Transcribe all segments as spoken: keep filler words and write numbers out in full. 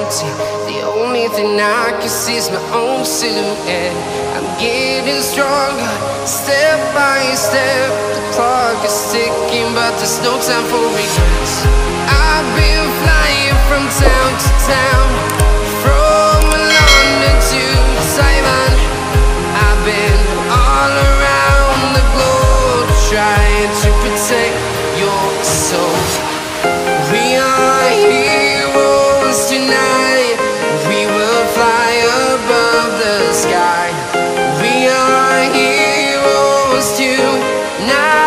empty. The only thing I can see is my own silhouette. I'm getting stronger, step by step. The clock is ticking, but there's no time for regrets. I've been flying from town to town, from London to Taiwan. I've been all around the globe, trying to protect your soul. We are heroes tonight. We will fly above the sky. We are heroes tonight.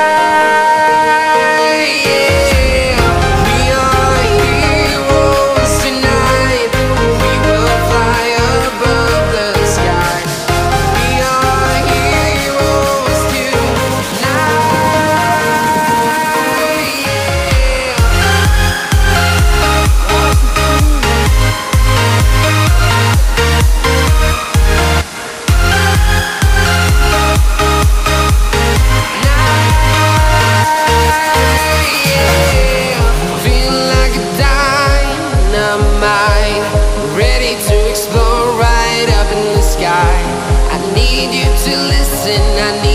Yeah. We are heroes tonight. We will fly above the sky. We are heroes tonight. I need you to listen, I need